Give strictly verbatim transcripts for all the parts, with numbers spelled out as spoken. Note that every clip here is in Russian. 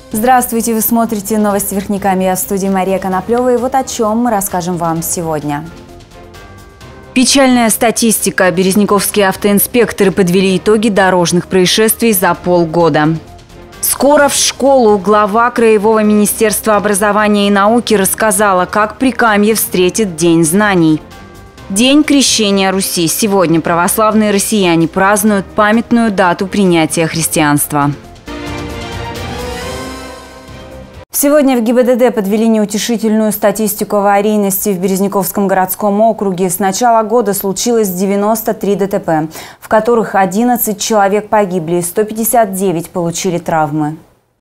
Здравствуйте, вы смотрите новости Верхнекамья, я в студии Мария Коноплева, и вот о чем мы расскажем вам сегодня. Печальная статистика. Березниковские автоинспекторы подвели итоги дорожных происшествий за полгода. Скоро в школу. Глава Краевого министерства образования и науки рассказала, как Прикамье встретит День знаний. День крещения Руси. Сегодня православные россияне празднуют памятную дату принятия христианства. Сегодня в ГИБДД подвели неутешительную статистику аварийности в Березниковском городском округе. С начала года случилось девяносто три ДТП, в которых одиннадцать человек погибли и сто пятьдесят девять получили травмы.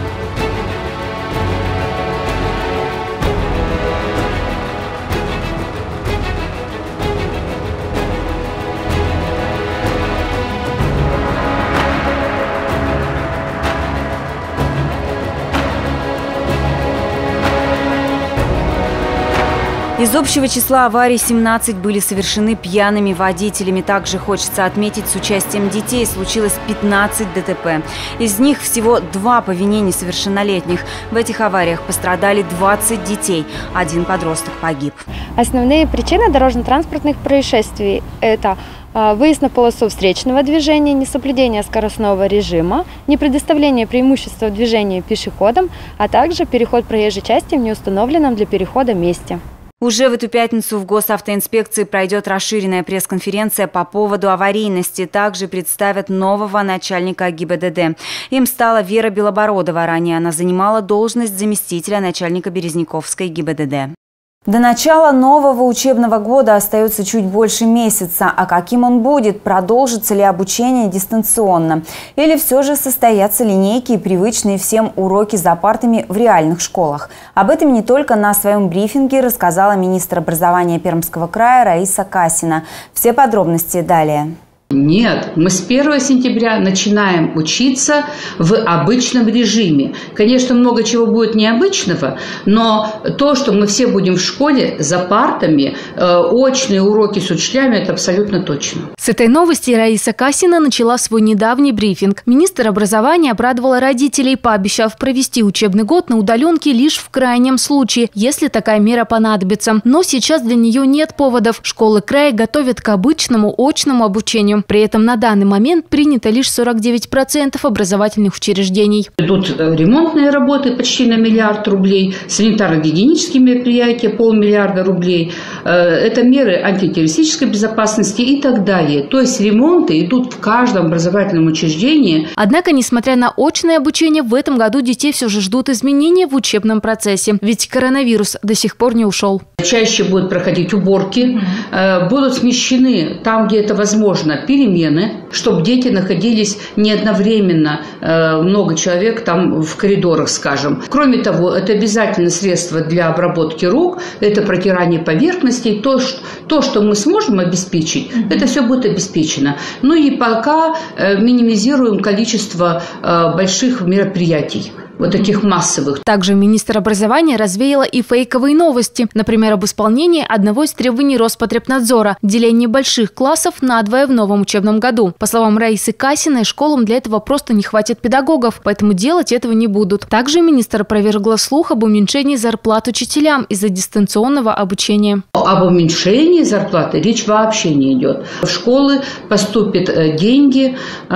Из общего числа аварий семнадцать были совершены пьяными водителями. Также хочется отметить, с участием детей случилось пятнадцать ДТП. Из них всего два по вине несовершеннолетних. В этих авариях пострадали двадцать детей. Один подросток погиб. Основные причины дорожно-транспортных происшествий – это выезд на полосу встречного движения, несоблюдение скоростного режима, непредоставление преимущества в движении пешеходам, а также переход проезжей части в неустановленном для перехода месте. Уже в эту пятницу в госавтоинспекции пройдет расширенная пресс-конференция по поводу аварийности. Также представят нового начальника ГИБДД. Им стала Вера Белобородова. Ранее она занимала должность заместителя начальника Березниковской ГИБДД. До начала нового учебного года остается чуть больше месяца. А каким он будет? Продолжится ли обучение дистанционно? Или все же состоятся линейки и привычные всем уроки за партами в реальных школах? Об этом не только на своем брифинге рассказала министр образования Пермского края Раиса Касина. Все подробности далее. Нет, мы с первого сентября начинаем учиться в обычном режиме. Конечно, много чего будет необычного, но то, что мы все будем в школе за партами, э, очные уроки с учителями, это абсолютно точно. С этой новости Раиса Касина начала свой недавний брифинг. Министр образования обрадовала родителей, пообещав провести учебный год на удаленке лишь в крайнем случае, если такая мера понадобится. Но сейчас для нее нет поводов. Школы края готовят к обычному очному обучению. При этом на данный момент принято лишь сорок девять процентов образовательных учреждений. Идут ремонтные работы почти на миллиард рублей, санитарно-гигиенические мероприятия полмиллиарда рублей. Это меры антитеррористической безопасности и так далее. То есть ремонты идут в каждом образовательном учреждении. Однако, несмотря на очное обучение, в этом году детей все же ждут изменения в учебном процессе. Ведь коронавирус до сих пор не ушел. Чаще будут проходить уборки, будут смещены там, где это возможно, перемены, чтобы дети находились не одновременно, много человек там в коридорах, скажем. Кроме того, это обязательно средство для обработки рук, это протирание поверхностей, то, что, то, что мы сможем обеспечить, mm-hmm. это все будет обеспечено. Ну и пока минимизируем количество больших мероприятий. Вот таких массовых. Также министр образования развеяла и фейковые новости. Например, об исполнении одного из требований Роспотребнадзора – деление больших классов надвое в новом учебном году. По словам Раисы Касиной, школам для этого просто не хватит педагогов, поэтому делать этого не будут. Также министр опровергла слух об уменьшении зарплат учителям из-за дистанционного обучения. Об уменьшении зарплаты речь вообще не идет. В школы поступят деньги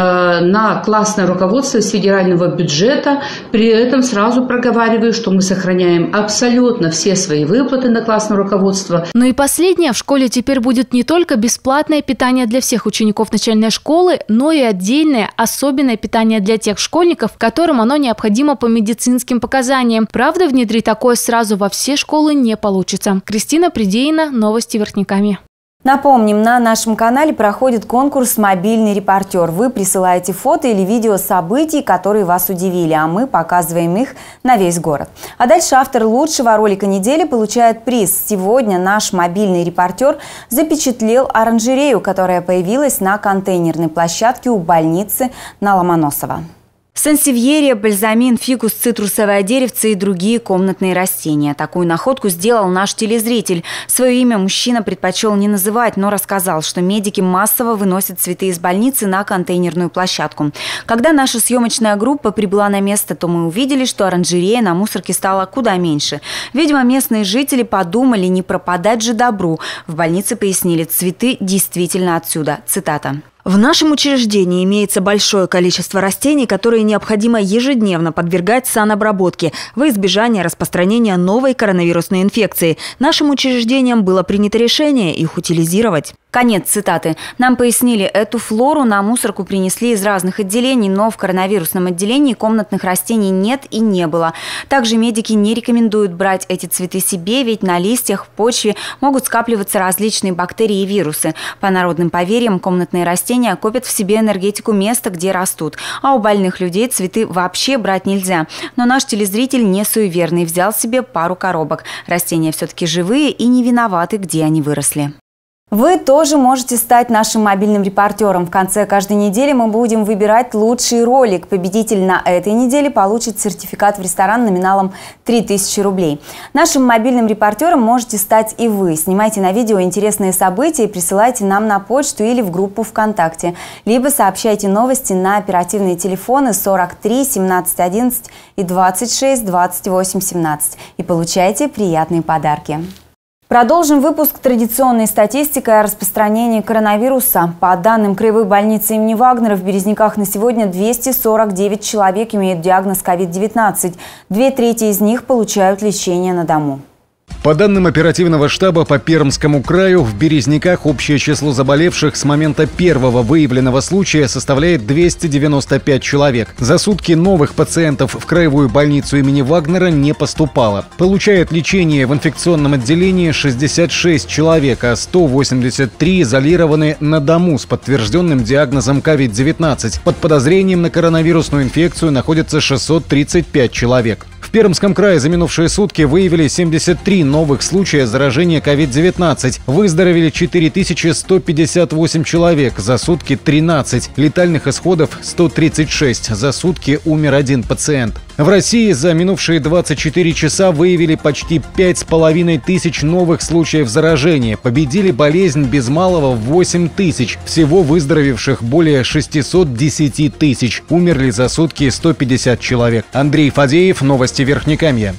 на классное руководство из федерального бюджета. При При этом сразу проговариваю, что мы сохраняем абсолютно все свои выплаты на классное руководство. Ну и последнее. В школе теперь будет не только бесплатное питание для всех учеников начальной школы, но и отдельное особенное питание для тех школьников, которым оно необходимо по медицинским показаниям. Правда, внедрить такое сразу во все школы не получится. Кристина Придеина, новости Верхнекамья. Напомним, на нашем канале проходит конкурс «Мобильный репортер». Вы присылаете фото или видео событий, которые вас удивили, а мы показываем их на весь город. А дальше автор лучшего ролика недели получает приз. Сегодня наш мобильный репортер запечатлел оранжерею, которая появилась на контейнерной площадке у больницы на Ломоносова. Сансевьерия, бальзамин, фикус, цитрусовое деревце и другие комнатные растения. Такую находку сделал наш телезритель. Свое имя мужчина предпочел не называть, но рассказал, что медики массово выносят цветы из больницы на контейнерную площадку. Когда наша съемочная группа прибыла на место, то мы увидели, что оранжерея на мусорке стала куда меньше. Видимо, местные жители подумали, не пропадать же добру. В больнице пояснили, цветы действительно отсюда. Цитата. В нашем учреждении имеется большое количество растений, которые необходимо ежедневно подвергать санобработке во избежание распространения новой коронавирусной инфекции. Нашим учреждением было принято решение их утилизировать. Конец цитаты. Нам пояснили, эту флору на мусорку принесли из разных отделений, но в коронавирусном отделении комнатных растений нет и не было. Также медики не рекомендуют брать эти цветы себе, ведь на листьях, в почве могут скапливаться различные бактерии и вирусы. По народным поверьям, комнатные растения копят в себе энергетику места, где растут. А у больных людей цветы вообще брать нельзя. Но наш телезритель не суеверный, взял себе пару коробок. Растения все-таки живые и не виноваты, где они выросли. Вы тоже можете стать нашим мобильным репортером. В конце каждой недели мы будем выбирать лучший ролик. Победитель на этой неделе получит сертификат в ресторан номиналом три тысячи рублей. Нашим мобильным репортером можете стать и вы. Снимайте на видео интересные события и присылайте нам на почту или в группу ВКонтакте. Либо сообщайте новости на оперативные телефоны сорок три семнадцать одиннадцать и двадцать шесть двадцать восемь семнадцать. И получайте приятные подарки. Продолжим выпуск традиционной статистикой о распространении коронавируса. По данным Краевой больницы имени Вагнера, в Березниках на сегодня двести сорок девять человек имеют диагноз ковид девятнадцать. Две трети из них получают лечение на дому. По данным оперативного штаба по Пермскому краю, в Березниках общее число заболевших с момента первого выявленного случая составляет двести девяносто пять человек. За сутки новых пациентов в Краевую больницу имени Вагнера не поступало. Получают лечение в инфекционном отделении шестьдесят шесть человек, а сто восемьдесят три изолированы на дому с подтвержденным диагнозом ковид девятнадцать. Под подозрением на коронавирусную инфекцию находится шестьсот тридцать пять человек. В Пермском крае за минувшие сутки выявили семьдесят три новых случая заражения ковид девятнадцать. Выздоровели четыре тысячи сто пятьдесят восемь человек, за сутки тринадцать. Летальных исходов сто тридцать шесть, за сутки умер один пациент. В России за минувшие двадцать четыре часа выявили почти пять с половиной тысяч новых случаев заражения. Победили болезнь без малого в восемь тысяч. Всего выздоровевших более шестисот десяти тысяч. Умерли за сутки сто пятьдесят человек. Андрей Фадеев, новости Верхнекамья.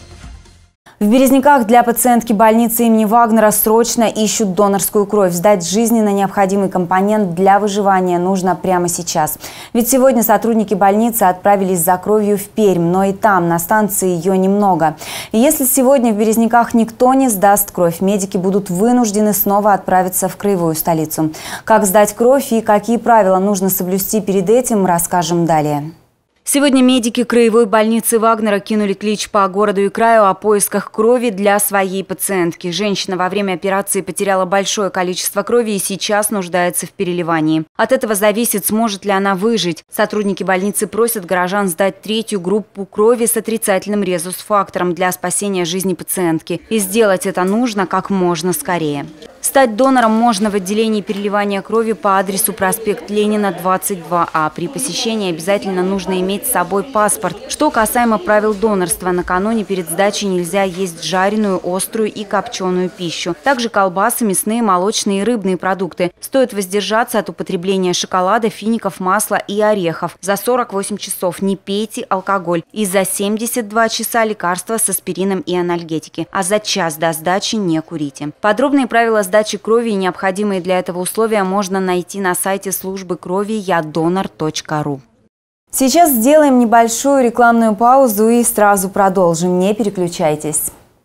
В Березниках для пациентки больницы имени Вагнера срочно ищут донорскую кровь. Сдать жизненно необходимый компонент для выживания нужно прямо сейчас. Ведь сегодня сотрудники больницы отправились за кровью в Пермь, но и там, на станции, ее немного. И если сегодня в Березниках никто не сдаст кровь, медики будут вынуждены снова отправиться в краевую столицу. Как сдать кровь и какие правила нужно соблюсти перед этим, расскажем далее. Сегодня медики Краевой больницы Вагнера кинули клич по городу и краю о поисках крови для своей пациентки. Женщина во время операции потеряла большое количество крови и сейчас нуждается в переливании. От этого зависит, сможет ли она выжить. Сотрудники больницы просят горожан сдать третью группу крови с отрицательным резус-фактором для спасения жизни пациентки. И сделать это нужно как можно скорее. Стать донором можно в отделении переливания крови по адресу проспект Ленина, двадцать два А. При посещении обязательно нужно иметь с собой паспорт. Что касаемо правил донорства, накануне перед сдачей нельзя есть жареную, острую и копченую пищу. Также колбасы, мясные, молочные и рыбные продукты. Стоит воздержаться от употребления шоколада, фиников, масла и орехов. За сорок восемь часов не пейте алкоголь. И за семьдесят два часа лекарства с аспирином и анальгетики. А за час до сдачи не курите. Подробные правила сдачи крови и необходимые для этого условия можно найти на сайте службы крови я донор точка ру. Сейчас сделаем небольшую рекламную паузу и сразу продолжим. Не переключайтесь.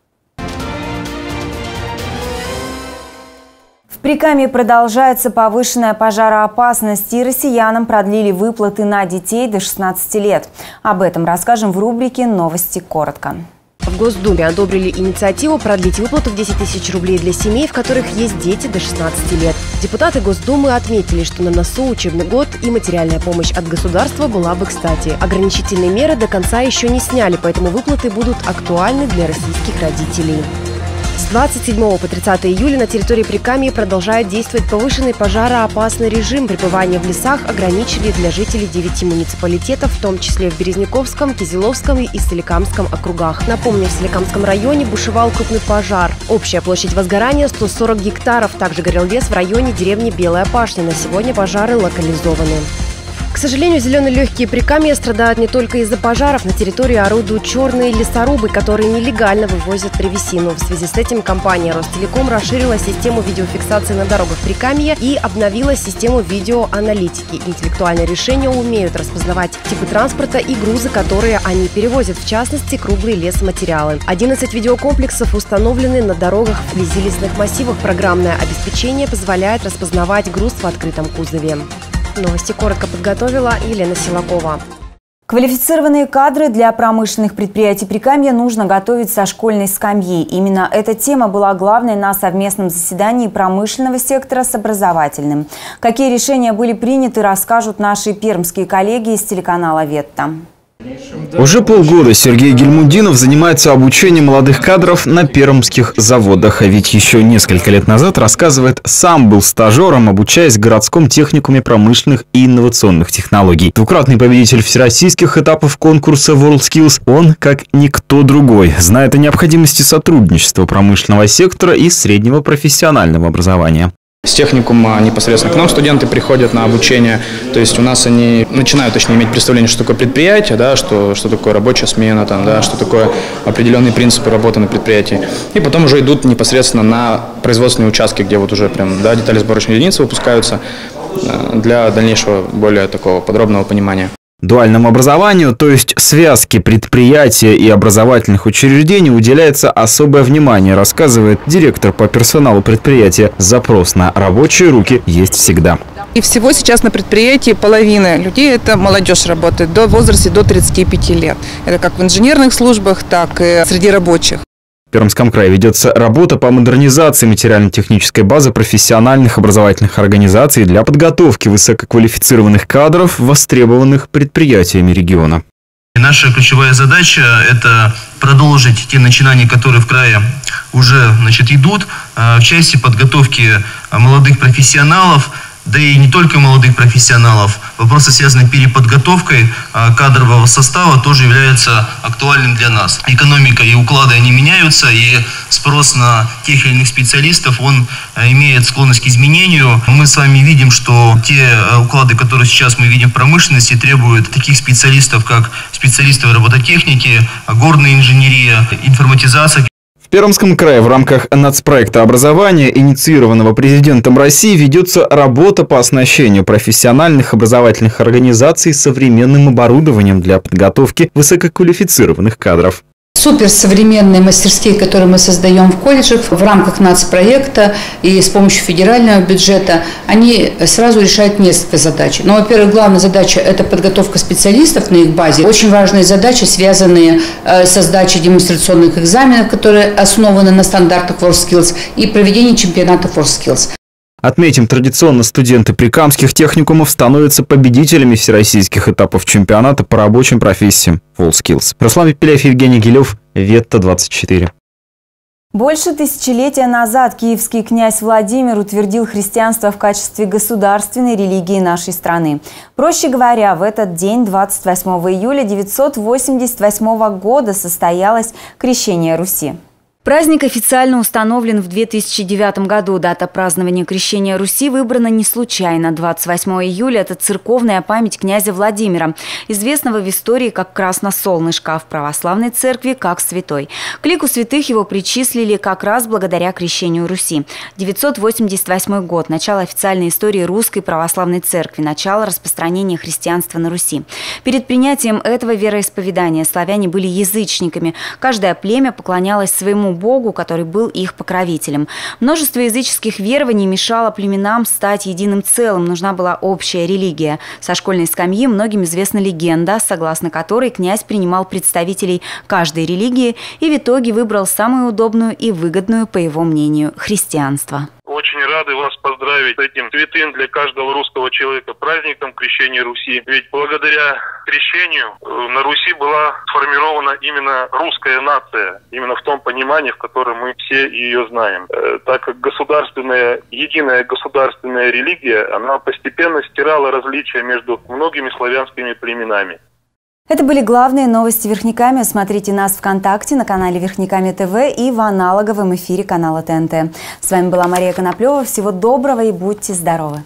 В Прикамье продолжается повышенная пожароопасность, и россиянам продлили выплаты на детей до шестнадцати лет. Об этом расскажем в рубрике «Новости коротко». В Госдуме одобрили инициативу продлить выплату в десять тысяч рублей для семей, в которых есть дети до шестнадцати лет. Депутаты Госдумы отметили, что на носу учебный год и материальная помощь от государства была бы кстати. Ограничительные меры до конца еще не сняли, поэтому выплаты будут актуальны для российских родителей. С двадцать седьмого по тридцатое июля на территории Прикамья продолжает действовать повышенный пожароопасный режим. Пребывание в лесах ограничили для жителей девяти муниципалитетов, в том числе в Березняковском, Кизиловском и Соликамском округах. Напомню, в Соликамском районе бушевал крупный пожар. Общая площадь возгорания сто сорок гектаров. Также горел лес в районе деревни Белая Пашня. На сегодня пожары локализованы. К сожалению, зеленые легкие Прикамья страдают не только из-за пожаров. На территории орудуют черные лесорубы, которые нелегально вывозят древесину. В связи с этим компания «Ростелеком» расширила систему видеофиксации на дорогах Прикамья и обновила систему видеоаналитики. Интеллектуальные решения умеют распознавать типы транспорта и грузы, которые они перевозят, в частности, круглые лесоматериалы. одиннадцать видеокомплексов установлены на дорогах вблизи лесных массивов. Программное обеспечение позволяет распознавать груз в открытом кузове. Новости коротко подготовила Елена Силакова. Квалифицированные кадры для промышленных предприятий Прикамья нужно готовить со школьной скамьи. Именно эта тема была главной на совместном заседании промышленного сектора с образовательным. Какие решения были приняты, расскажут наши пермские коллеги из телеканала «Ветта». Уже полгода Сергей Гельмудинов занимается обучением молодых кадров на пермских заводах. А ведь еще несколько лет назад, рассказывает, сам был стажером, обучаясь в городском техникуме промышленных и инновационных технологий. Двукратный победитель всероссийских этапов конкурса WorldSkills, он, как никто другой, знает о необходимости сотрудничества промышленного сектора и среднего профессионального образования. С техникума непосредственно к нам студенты приходят на обучение, то есть у нас они начинают, точнее, иметь представление, что такое предприятие, да, что, что такое рабочая смена, там, да, что такое определенные принципы работы на предприятии. И потом уже идут непосредственно на производственные участки, где вот уже прям, да, детали сборочной единицы выпускаются для дальнейшего более такого подробного понимания. Дуальному образованию, то есть связке предприятия и образовательных учреждений, уделяется особое внимание, рассказывает директор по персоналу предприятия. Запрос на рабочие руки есть всегда. И всего сейчас на предприятии половина людей – это молодежь работает до возраста до тридцати пяти лет. Это как в инженерных службах, так и среди рабочих. В Пермском крае ведется работа по модернизации материально-технической базы профессиональных образовательных организаций для подготовки высококвалифицированных кадров, востребованных предприятиями региона. Наша ключевая задача – это продолжить те начинания, которые в крае уже, значит, идут в части подготовки молодых профессионалов, да и не только молодых профессионалов. Вопросы, связанные с переподготовкой кадрового состава, тоже являются актуальным для нас. Экономика и уклады, они меняются, и спрос на тех или иных специалистов, он имеет склонность к изменению. Мы с вами видим, что те уклады, которые сейчас мы видим в промышленности, требуют таких специалистов, как специалисты робототехники, горная инженерия, информатизация. В Пермском крае в рамках нацпроекта образования, инициированного президентом России, ведется работа по оснащению профессиональных образовательных организаций современным оборудованием для подготовки высококвалифицированных кадров. Суперсовременные мастерские, которые мы создаем в колледжах в рамках нацпроекта и с помощью федерального бюджета, они сразу решают несколько задач. Но, во-первых, главная задача – это подготовка специалистов на их базе. Очень важные задачи, связанные с сдачей демонстрационных экзаменов, которые основаны на стандартах WorldSkills, и проведение чемпионатов WorldSkills. Отметим, традиционно студенты прикамских техникумов становятся победителями всероссийских этапов чемпионата по рабочим профессиям WorldSkills. Руслан Пепеляев, Евгений Гилев, Ветта двадцать четыре. Больше тысячелетия назад киевский князь Владимир утвердил христианство в качестве государственной религии нашей страны. Проще говоря, в этот день, двадцать восьмого июля девятьсот восемьдесят восьмого года, состоялось крещение Руси. Праздник официально установлен в две тысячи девятом году. Дата празднования крещения Руси выбрана не случайно. двадцать восьмого июля – это церковная память князя Владимира, известного в истории как Красносолнышко, а в православной церкви как святой. К лику святых его причислили как раз благодаря крещению Руси. девятьсот восемьдесят восьмой год – начало официальной истории русской православной церкви, начало распространения христианства на Руси. Перед принятием этого вероисповедания славяне были язычниками. Каждое племя поклонялось своему Богу, который был их покровителем. Множество языческих верований мешало племенам стать единым целым. Нужна была общая религия. Со школьной скамьи многим известна легенда, согласно которой князь принимал представителей каждой религии и в итоге выбрал самую удобную и выгодную, по его мнению, христианство. очень рады вас поздравить с этим святым для каждого русского человека праздником Крещения Руси. Ведь благодаря крещению на Руси была сформирована именно русская нация, именно в том понимании, в котором мы все ее знаем. Так как государственная, единая государственная религия, она постепенно стирала различия между многими славянскими племенами. Это были главные новости Верхнекамья. Смотрите нас ВКонтакте, на канале Верхнекамья ТВ и в аналоговом эфире канала ТНТ. С вами была Мария Коноплева. Всего доброго и будьте здоровы!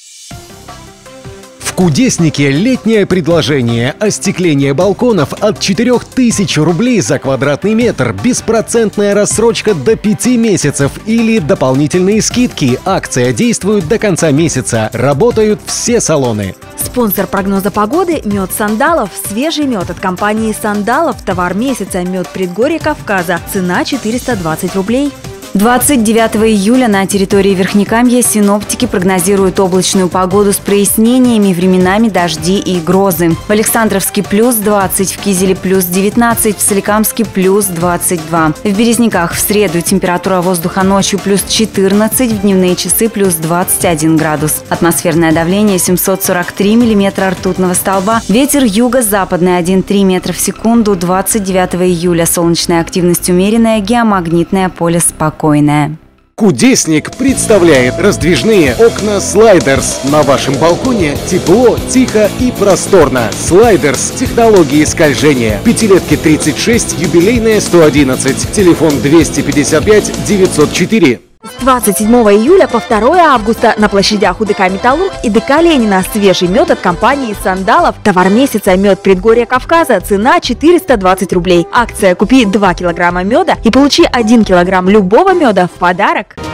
В Кудеснике летнее предложение. Остекление балконов от четырёх тысяч рублей за квадратный метр. Беспроцентная рассрочка до пяти месяцев или дополнительные скидки. Акция действует до конца месяца. Работают все салоны. Спонсор прогноза погоды – мед Сандалов. Свежий мед от компании Сандалов. Товар месяца – мед Предгорья Кавказа. Цена четыреста двадцать рублей. двадцать девятого июля на территории Верхнекамья синоптики прогнозируют облачную погоду с прояснениями, временами дожди и грозы. В Александровске плюс двадцать, в Кизеле плюс девятнадцать, в Соликамске плюс двадцать два. В Березниках в среду температура воздуха ночью плюс четырнадцать, в дневные часы плюс двадцать один градус. Атмосферное давление семьсот сорок три миллиметра ртутного столба. Ветер юго-западный один и три метра в секунду. двадцать девятого июля солнечная активность умеренная, геомагнитное поле спокойное. Кудесник представляет раздвижные окна «Слайдерс». На вашем балконе тепло, тихо и просторно. «Слайдерс» – технологии скольжения. Пятилетки тридцать шесть, юбилейная сто одиннадцать. Телефон двести пятьдесят пять девятьсот четыре. С двадцать седьмого июля по второе августа на площадях у ДК «Металлург» и ДК «Ленина» свежий мед от компании «Сандалов». Товар месяца – мед Предгорья Кавказа. Цена четыреста двадцать рублей. Акция «Купи два килограмма меда и получи один килограмм любого меда в подарок».